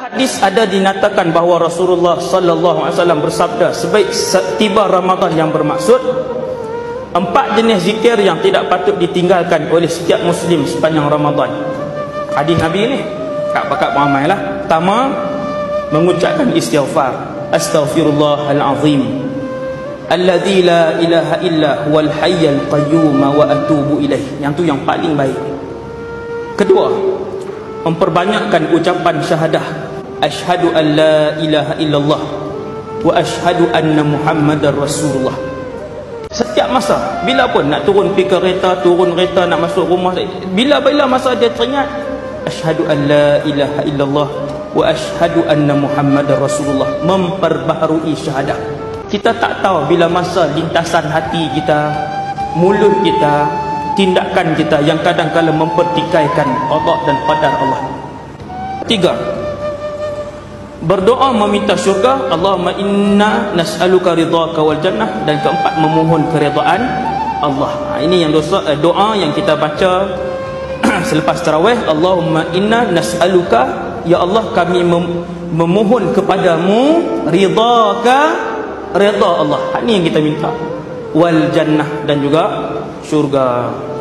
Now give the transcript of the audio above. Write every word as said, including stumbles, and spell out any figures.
hadis ada dinyatakan bahawa Rasulullah sallallahu alaihi wasallam bersabda, sebaik tiba Ramadan yang bermaksud empat jenis zikir yang tidak patut ditinggalkan oleh setiap muslim sepanjang Ramadan. Hadis Nabi ni kat pakat ramai lah. Pertama, mengucapkan istighfar, astaghfirullahalazim alladzi la ilaha illa huwal hayyul qayyum wa atubu ilaih. Yang tu yang paling baik. Kedua, memperbanyakkan ucapan syahadah, asyhadu an la ilaha illallah wa asyhadu anna muhammadar rasulullah. Setiap masa, bila pun nak turun pergi kereta, turun kereta nak masuk rumah, bila-bila masa dia teringat asyhadu an la ilaha illallah wa asyhadu anna muhammadar rasulullah, memperbaharui syahadah. Kita tak tahu bila masa lintasan hati kita, mulut kita, tindakan kita yang kadang-kadang mempertikaikan qada dan qadar Allah. Tiga, berdoa meminta syurga, Allahumma inna nas'aluka ridhaka wal jannah. Dan keempat, memohon keridaan Allah. Ha, ini yang dosa, eh, doa yang kita baca selepas tarawih. Allahumma inna nas'aluka, ya Allah kami mem memohon kepadamu ridhaka, redha Allah. Ha, ini yang kita minta, wal jannah, dan juga syurga.